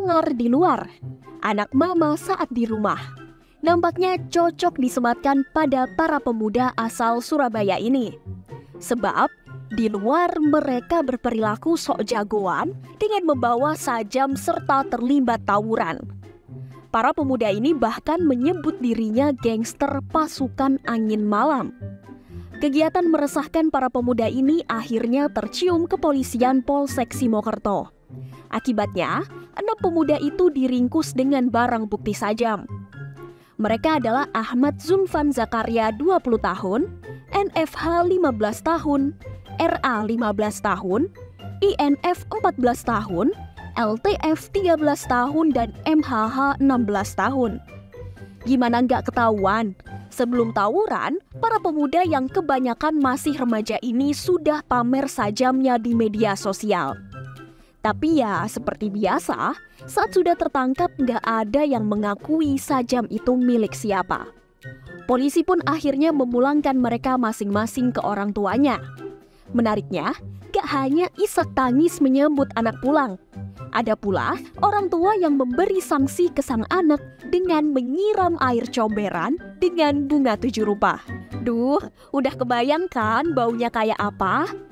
Sangar di luar, anak mama saat di rumah. Nampaknya cocok disematkan pada para pemuda asal Surabaya ini. Sebab di luar mereka berperilaku sok jagoan dengan membawa sajam serta terlibat tawuran. Para pemuda ini bahkan menyebut dirinya gangster pasukan angin malam. Kegiatan meresahkan para pemuda ini akhirnya tercium kepolisian Polsek Simokerto. Akibatnya, 6 pemuda itu diringkus dengan barang bukti sajam. Mereka adalah Ahmad Zulfan Zakaria 20 tahun, NFH 15 tahun, RA 15 tahun, INF 14 tahun, LTF 13 tahun, dan MHH 16 tahun. Gimana nggak ketahuan? Sebelum tawuran, para pemuda yang kebanyakan masih remaja ini sudah pamer sajamnya di media sosial. Tapi ya seperti biasa, saat sudah tertangkap nggak ada yang mengakui sajam itu milik siapa. Polisi pun akhirnya memulangkan mereka masing-masing ke orang tuanya. Menariknya, gak hanya isak tangis menyambut anak pulang. Ada pula orang tua yang memberi sanksi ke sang anak dengan menyiram air comberan dengan bunga 7 rupa. Duh, udah kebayang kan baunya kayak apa?